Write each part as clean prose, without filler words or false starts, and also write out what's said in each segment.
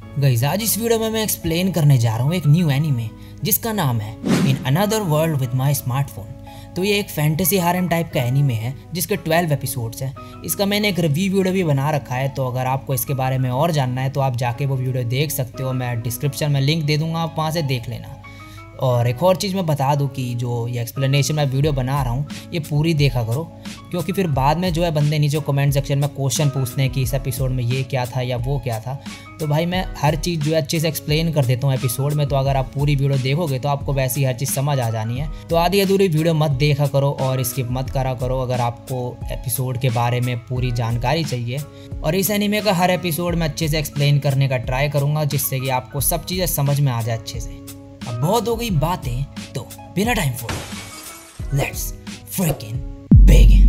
Guys, आज इस video में मैं एक्सप्लेन करने जा रहा हूँ एक न्यू एनीमे जिसका नाम है in another world with my smartphone. तो ये एक फैंटेसी हारेम टाइप का एनीमे है जिसके 12 एपिसोड्स हैं। इसका मैंने एक रिव्यू वीडियो भी बना रखा है, तो अगर आपको इसके बारे में और जानना है तो आप जाके वो वीडियो देख सकते हो। मैं डिस्क्रिप्शन में लिंक दे दूँगा, आप वहाँ से देख लेना। और एक और चीज़ मैं बता दूं कि जो ये एक्सप्लेनेशन मैं वीडियो बना रहा हूँ ये पूरी देखा करो, क्योंकि फिर बाद में जो है बंदे नीचे कमेंट सेक्शन में क्वेश्चन पूछते हैं कि इस एपिसोड में ये क्या था या वो क्या था। तो भाई मैं हर चीज़ जो है अच्छे से एक्सप्लेन कर देता हूँ एपिसोड में, तो अगर आप पूरी वीडियो देखोगे तो आपको वैसी हर चीज़ समझ आ जानी है। तो आधी अधूरी वीडियो मत देखा करो और स्किप मत करा करो अगर आपको एपिसोड के बारे में पूरी जानकारी चाहिए। और इस एनीमे का हर एपिसोड में अच्छे से एक्सप्लेन करने का ट्राई करूँगा, जिससे कि आपको सब चीज़ें समझ में आ जाए अच्छे से। अब बहुत हो गई बातें, तो बिना time for let's freaking begin.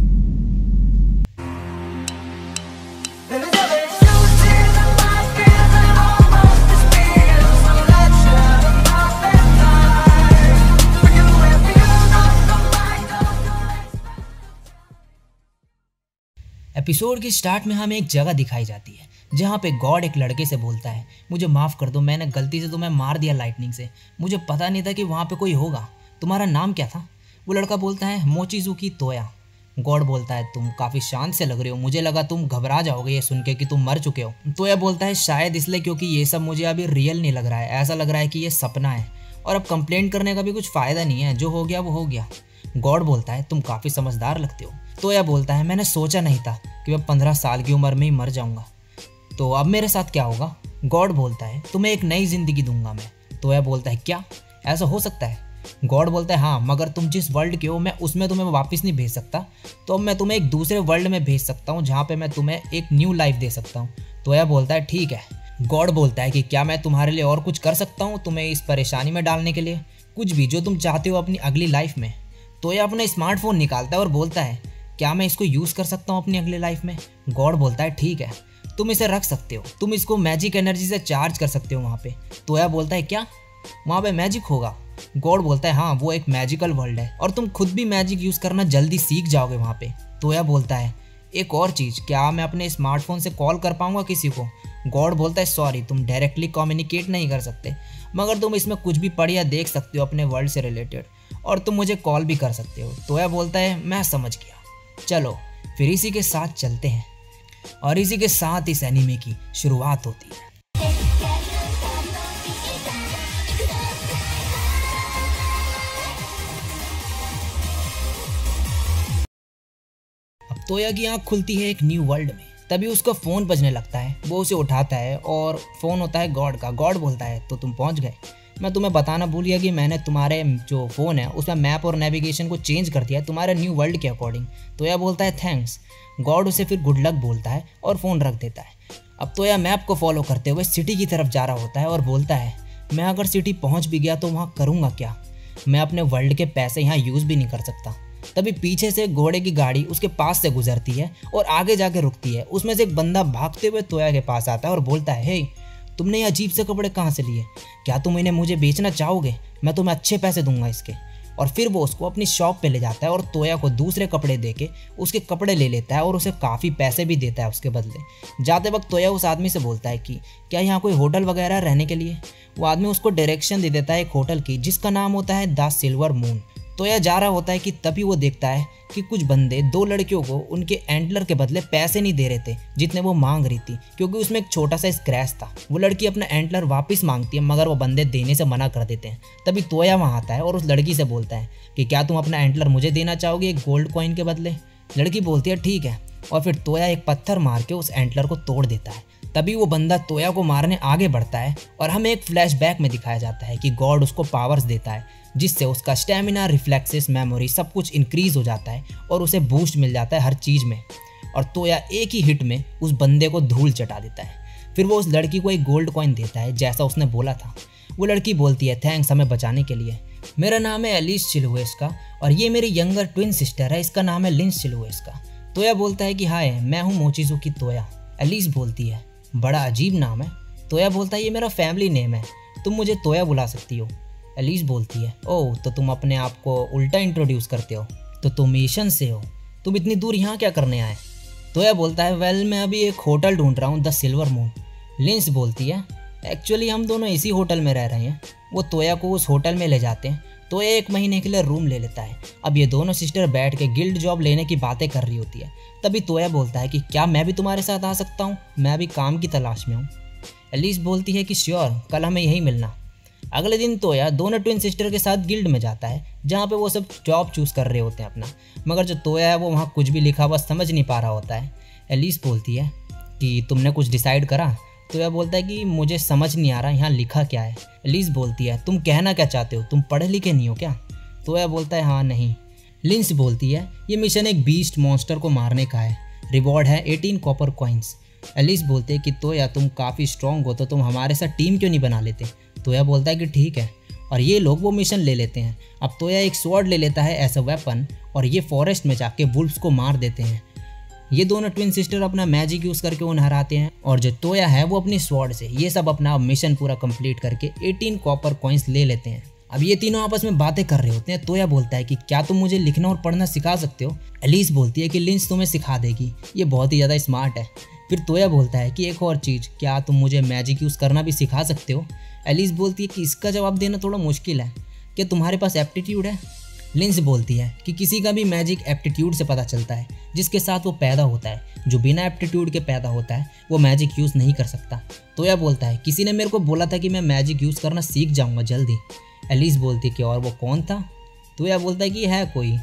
Episode के स्टार्ट में हमें एक जगह दिखाई जाती है जहाँ पे गॉड एक लड़के से बोलता है, मुझे माफ़ कर दो, मैंने गलती से तुम्हें मार दिया लाइटनिंग से, मुझे पता नहीं था कि वहाँ पे कोई होगा, तुम्हारा नाम क्या था? वो लड़का बोलता है मोचिजुकी तोया। गॉड बोलता है तुम काफ़ी शांत से लग रहे हो, मुझे लगा तुम घबरा जाओगे ये सुन के कि तुम मर चुके हो। तोया बोलता है शायद इसलिए क्योंकि ये सब मुझे अभी रियल नहीं लग रहा है, ऐसा लग रहा है कि ये सपना है और अब कंप्लेंट करने का भी कुछ फ़ायदा नहीं है, जो हो गया वो हो गया। गॉड बोलता है तुम काफ़ी समझदार लगते हो। तोया बोलता है मैंने सोचा नहीं था कि मैं 15 साल की उम्र में ही मर जाऊंगा, तो अब मेरे साथ क्या होगा? गॉड बोलता है तुम्हें एक नई ज़िंदगी दूंगा मैं। तोया बोलता है क्या ऐसा हो सकता है? गॉड बोलता है हाँ, मगर तुम जिस वर्ल्ड के हो मैं उसमें तुम्हें वापस नहीं भेज सकता, तो अब मैं तुम्हें एक दूसरे वर्ल्ड में भेज सकता हूँ जहाँ पे मैं तुम्हें एक न्यू लाइफ दे सकता हूँ। तोया बोलता है ठीक है। गॉड बोलता है कि क्या मैं तुम्हारे लिए और कुछ कर सकता हूँ तुम्हें इस परेशानी में डालने के लिए? कुछ भी जो तुम चाहते हो अपनी अगली लाइफ में। तोया अपना स्मार्टफोन निकालता है और बोलता है क्या मैं इसको यूज़ कर सकता हूँ अपनी अगली लाइफ में? गॉड बोलता है ठीक है, तुम इसे रख सकते हो, तुम इसको मैजिक एनर्जी से चार्ज कर सकते हो वहाँ पे। तोया बोलता है क्या वहाँ पे मैजिक होगा? गॉड बोलता है हाँ, वो एक मैजिकल वर्ल्ड है और तुम खुद भी मैजिक यूज़ करना जल्दी सीख जाओगे वहाँ पे। तोया बोलता है एक और चीज़, क्या मैं अपने स्मार्टफोन से कॉल कर पाऊँगा किसी को? गॉड बोलता है सॉरी, तुम डायरेक्टली कम्युनिकेट नहीं कर सकते, मगर तुम इसमें कुछ भी पढ़ या देख सकते हो अपने वर्ल्ड से रिलेटेड, और तुम मुझे कॉल भी कर सकते हो। तोया बोलता है मैं समझ गया, चलो फिर इसी के साथ चलते हैं। और इसी के साथ इस एनीमे की शुरुआत होती है। अब तोया की आंख खुलती है एक न्यू वर्ल्ड में। तभी उसका फ़ोन बजने लगता है, वो उसे उठाता है और फ़ोन होता है गॉड का। गॉड बोलता है तो तुम पहुंच गए, मैं तुम्हें बताना भूल गया कि मैंने तुम्हारे जो फ़ोन है उसमें मैप और नेविगेशन को चेंज कर दिया है तुम्हारे न्यू वर्ल्ड के अकॉर्डिंग। तोया बोलता है थैंक्स। गॉड उसे फिर गुड लक बोलता है और फ़ोन रख देता है। अब तोया मैप को फॉलो करते हुए सिटी की तरफ जा रहा होता है और बोलता है मैं अगर सिटी पहुंच भी गया तो वहाँ करूँगा क्या? मैं अपने वर्ल्ड के पैसे यहाँ यूज़ भी नहीं कर सकता। तभी पीछे से घोड़े की गाड़ी उसके पास से गुजरती है और आगे जाके रुकती है। उसमें से एक बंदा भागते हुए तोया के पास आता है और बोलता है हे, तुमने ये अजीब से कपड़े कहाँ से लिए? क्या तुम इन्हें मुझे बेचना चाहोगे? मैं तुम्हें अच्छे पैसे दूंगा इसके। और फिर वो उसको अपनी शॉप पे ले जाता है और तोया को दूसरे कपड़े देके उसके कपड़े ले लेता है और उसे काफ़ी पैसे भी देता है उसके बदले। जाते वक्त तोया उस आदमी से बोलता है कि क्या यहाँ कोई होटल वगैरह रहने के लिए? वो आदमी उसको डायरेक्शन दे देता है एक होटल की जिसका नाम होता है द सिल्वर मून। तोया जा रहा होता है कि तभी वो देखता है कि कुछ बंदे दो लड़कियों को उनके एंटलर के बदले पैसे नहीं दे रहे थे जितने वो मांग रही थी, क्योंकि उसमें एक छोटा सा स्क्रैच था। वो लड़की अपना एंटलर वापस मांगती है मगर वो बंदे देने से मना कर देते हैं। तभी तोया वहाँ आता है और उस लड़की से बोलता है कि क्या तुम अपना एंटलर मुझे देना चाहोगे एक गोल्ड कॉइन के बदले? लड़की बोलती है ठीक है, और फिर तोया एक पत्थर मार के उस एंटलर को तोड़ देता है। तभी वो बंदा तोया को मारने आगे बढ़ता है और हमें एक फ्लैशबैक में दिखाया जाता है कि गॉड उसको पावर्स देता है जिससे उसका स्टेमिना, रिफ्लेक्सेस, मेमोरी सब कुछ इंक्रीज हो जाता है और उसे बूस्ट मिल जाता है हर चीज़ में। और तोया एक ही हिट में उस बंदे को धूल चटा देता है। फिर वो उस लड़की को एक गोल्ड कॉइन देता है जैसा उसने बोला था। वो लड़की बोलती है थैंक्स हमें बचाने के लिए। मेरा नाम है एलिस चिलुएस्का और ये मेरी यंगर ट्विन सिस्टर है, इसका नाम है लिंस चिलुएस्का। तोया बोलता है कि हाय, मैं हूँ मोचिजुकी तोया। एलिस बोलती है बड़ा अजीब नाम है। तोया बोलता है ये मेरा फैमिली नेम है, तुम मुझे तोया बुला सकती हो। एलिस बोलती है ओह, तो तुम अपने आप को उल्टा इंट्रोड्यूस करते हो, तो तुम एशियन से हो, तुम इतनी दूर यहाँ क्या करने आए? तोया बोलता है वेल मैं अभी एक होटल ढूंढ रहा हूँ द सिल्वर मून। लिंस बोलती है एक्चुअली हम दोनों इसी होटल में रह रहे हैं। वो तोया को उस होटल में ले जाते हैं। तोया 1 महीने के लिए रूम ले लेता है। अब ये दोनों सिस्टर बैठ के गिल्ड जॉब लेने की बातें कर रही होती है। तभी तोया बोलता है कि क्या मैं भी तुम्हारे साथ आ सकता हूँ, मैं भी काम की तलाश में हूँ। एलिस बोलती है कि श्योर, कल हमें यहीं मिलना। अगले दिन तोया दोनों ट्विन सिस्टर के साथ गिल्ड में जाता है, जहाँ पे वो सब जॉब चूज़ कर रहे होते हैं अपना। मगर जो तोया है वो वहाँ कुछ भी लिखा हुआ समझ नहीं पा रहा होता है। एलिस बोलती है कि तुमने कुछ डिसाइड करा? तोया बोलता है कि मुझे समझ नहीं आ रहा यहाँ लिखा क्या है। एलिस बोलती है तुम कहना क्या चाहते हो, तुम पढ़े लिखे नहीं हो क्या? तोया बोलता है हाँ नहीं। लिंस बोलती है ये मिशन एक बीस्ट मॉन्स्टर को मारने का है, रिवॉर्ड है 18 कॉपर कॉइन्स। एलिस बोलते हैं कि तोया तुम काफ़ी स्ट्रॉन्ग हो तो तुम हमारे साथ टीम क्यों नहीं बना लेते? तोया बोलता है कि ठीक है, और ये लोग वो मिशन ले लेते हैं। अब तोया एक स्वॉर्ड ले लेता है एज अ वेपन और ये फॉरेस्ट में जाके वुल्फ्स को मार देते हैं। ये दोनों ट्विन सिस्टर अपना मैजिक यूज़ करके उन्हें हराते हैं और जो तोया है वो अपनी स्वॉर्ड से ये सब अपना मिशन पूरा कंप्लीट करके 18 कॉपर कॉइन्स ले लेते हैं। अब ये तीनों आपस में बातें कर रहे होते हैं। तोया बोलता है कि क्या तुम मुझे लिखना और पढ़ना सिखा सकते हो? एलिस बोलती है कि लिंस तुम्हें सिखा देगी, ये बहुत ही ज़्यादा स्मार्ट है। फिर तोया बोलता है कि एक और चीज़, क्या तुम मुझे मैजिक यूज़ करना भी सिखा सकते हो? एलिस बोलती है कि इसका जवाब देना थोड़ा मुश्किल है, क्या तुम्हारे पास एप्टीट्यूड है? लिंस बोलती है कि किसी का भी मैजिक एप्टीट्यूड से पता चलता है, जिसके साथ वो पैदा होता है। जो बिना एप्टीट्यूड के पैदा होता है वो मैजिक यूज़ नहीं कर सकता। तोया बोलता है किसी ने मेरे को बोला था कि मैं मैजिक यूज़ करना सीख जाऊँगा जल्दी। एलिस बोलती है कि और वो कौन था? तोया बोलता है कि है कोई,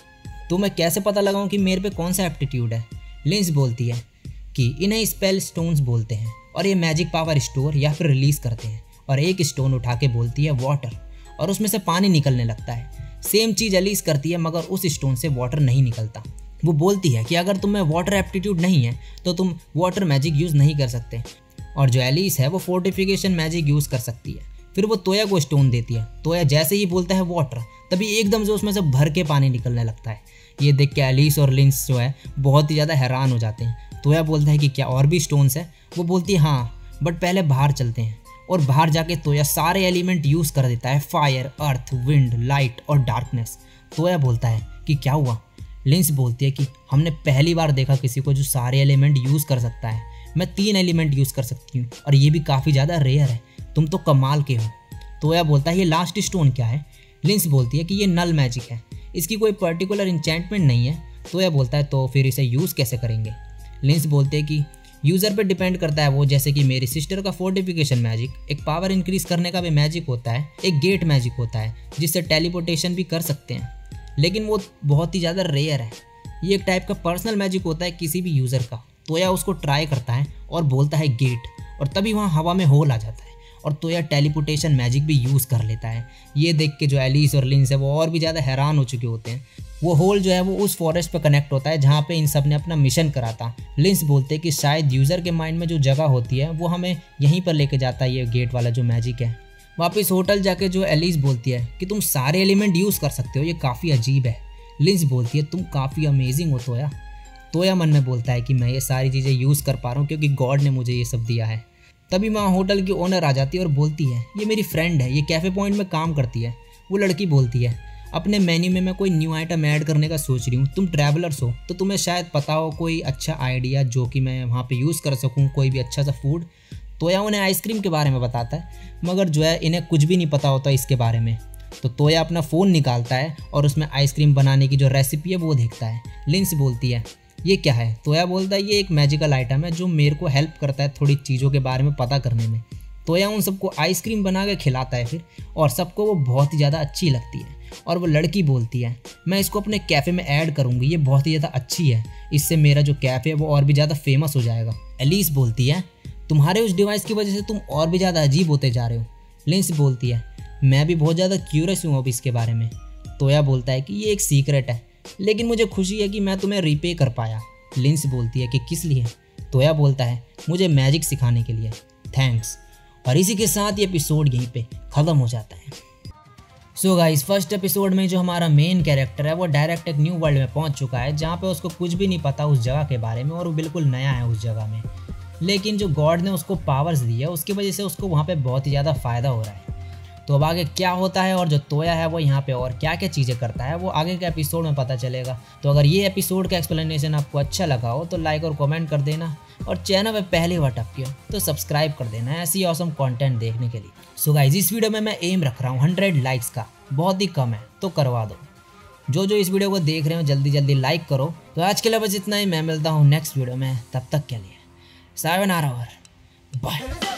तो मैं कैसे पता लगाऊँ कि मेरे पे कौन सा एप्टीट्यूड है? लिंस बोलती है कि इन्हें स्पेल स्टोन्स बोलते हैं और ये मैजिक पावर स्टोर या फिर रिलीज़ करते हैं। और एक स्टोन उठा के बोलती है वाटर, और उसमें से पानी निकलने लगता है। सेम चीज़ एलिस करती है मगर उस स्टोन से वाटर नहीं निकलता। वो बोलती है कि अगर तुम्हें वाटर एप्टीट्यूड नहीं है तो तुम वाटर मैजिक यूज़ नहीं कर सकते। और जो एलिस है वो फोर्टिफिकेशन मैजिक यूज़ कर सकती है। फिर वो तोया को स्टोन देती है। तोया जैसे ही बोलता है वाटर, तभी एकदम से उसमें से भर के पानी निकलने लगता है। ये देख के एलिस और लिंस जो है बहुत ही ज़्यादा हैरान हो जाते हैं। तोया बोलता है कि क्या और भी स्टोन्स है? वो बोलती है हाँ, बट पहले बाहर चलते हैं। और बाहर जाके तोया सारे एलिमेंट यूज़ कर देता है, फायर, अर्थ, विंड, लाइट और डार्कनेस। तोया बोलता है कि क्या हुआ? लिंस बोलती है कि हमने पहली बार देखा किसी को जो सारे एलिमेंट यूज़ कर सकता है। मैं 3 एलिमेंट यूज़ कर सकती हूँ और ये भी काफ़ी ज़्यादा रेयर है, तुम तो कमाल के हो। तोया बोलता है ये लास्ट स्टोन क्या है? लिंस बोलती है कि ये नल मैजिक है, इसकी कोई पर्टिकुलर इंचेंटमेंट नहीं है। तोया बोलता है तो फिर इसे यूज़ कैसे करेंगे? लिंस बोलते हैं कि यूज़र पे डिपेंड करता है वो, जैसे कि मेरी सिस्टर का फोर्टिफिकेशन मैजिक एक पावर इंक्रीज करने का भी मैजिक होता है, एक गेट मैजिक होता है जिससे टेलीपोर्टेशन भी कर सकते हैं, लेकिन वो बहुत ही ज़्यादा रेयर है। ये एक टाइप का पर्सनल मैजिक होता है किसी भी यूज़र का। तोया उसको ट्राई करता है और बोलता है गेट, और तभी वहाँ हवा में होल आ जाता है और तोया टेलीपोर्टेशन मैजिक भी यूज़ कर लेता है। ये देख के जो एलिस और लिंस है वो और भी ज़्यादा हैरान हो चुके होते हैं। वो होल जो है वो उस फॉरेस्ट पर कनेक्ट होता है जहाँ पे इन सब ने अपना मिशन करा था। लिंस बोलते हैं कि शायद यूज़र के माइंड में जो जगह होती है वो हमें यहीं पर लेके जाता है, ये गेट वाला जो मैजिक है। वापस होटल जाके जो एलिस बोलती है कि तुम सारे एलिमेंट यूज़ कर सकते हो, ये काफ़ी अजीब है। लिंस बोलती है तुम काफ़ी अमेजिंग हो तोया। तोया मन में बोलता है कि मैं ये सारी चीज़ें यूज़ कर पा रहा हूँ क्योंकि गॉड ने मुझे ये सब दिया है। तभी वहाँ होटल की ओनर आ जाती है और बोलती है ये मेरी फ्रेंड है, ये कैफ़े पॉइंट में काम करती है। वो लड़की बोलती है अपने मेन्यू में मैं कोई न्यू आइटम ऐड करने का सोच रही हूँ, तुम ट्रैवलर्स हो तो तुम्हें शायद पता हो कोई अच्छा आइडिया जो कि मैं वहाँ पे यूज़ कर सकूँ, कोई भी अच्छा सा फूड। तोया उन्हें आइसक्रीम के बारे में बताता है, मगर जो है इन्हें कुछ भी नहीं पता होता इसके बारे में। तो तोया अपना फ़ोन निकालता है और उसमें आइसक्रीम बनाने की जो रेसिपी है वो देखता है। लिंस बोलती है ये क्या है? तोया बोलता है ये एक मैजिकल आइटम है जो मेरे को हेल्प करता है थोड़ी चीज़ों के बारे में पता करने में। तोया उन सबको आइसक्रीम बना के खिलाता है फिर, और सबको वो बहुत ही ज़्यादा अच्छी लगती है। और वो लड़की बोलती है मैं इसको अपने कैफ़े में ऐड करूँगी, ये बहुत ही ज़्यादा अच्छी है, इससे मेरा जो कैफ़े है वो और भी ज़्यादा फेमस हो जाएगा। एलिस बोलती है तुम्हारे उस डिवाइस की वजह से तुम और भी ज़्यादा अजीब होते जा रहे हो। लिंस बोलती है मैं भी बहुत ज़्यादा क्यूरियस हूँ अब इसके बारे में। तोया बोलता है कि ये एक सीक्रेट है, लेकिन मुझे खुशी है कि मैं तुम्हें रिपे कर पाया। लिंस बोलती है कि किस लिए? तोया बोलता है मुझे मैजिक सिखाने के लिए, थैंक्स। और इसी के साथ ये एपिसोड यहीं पे ख़त्म हो जाता है। सो गाइस, फर्स्ट एपिसोड में जो हमारा मेन कैरेक्टर है वो डायरेक्ट एक न्यू वर्ल्ड में पहुंच चुका है जहाँ पे उसको कुछ भी नहीं पता उस जगह के बारे में और वो बिल्कुल नया है उस जगह में। लेकिन जो गॉड ने उसको पावर्स दी है उसकी वजह से उसको वहाँ पे बहुत ही ज़्यादा फ़ायदा हो रहा है। तो अब आगे क्या होता है और जो तोया है वो यहाँ पे और क्या क्या चीज़ें करता है वो आगे के एपिसोड में पता चलेगा। तो अगर ये एपिसोड का एक्सप्लेनेशन आपको अच्छा लगा हो तो लाइक और कमेंट कर देना, और चैनल पे पहली बार टपके हो तो सब्सक्राइब कर देना ऐसी ऑसम कंटेंट देखने के लिए। सो गाइस, इस वीडियो में मैं एम रख रहा हूँ 100 लाइक्स का, बहुत ही कम है तो करवा दो। जो इस वीडियो को देख रहे हो जल्दी जल्दी लाइक करो। तो आज के लिए बस इतना ही, मैं मिलता हूँ नेक्स्ट वीडियो में, तब तक के लिए सायोनारा और बाय।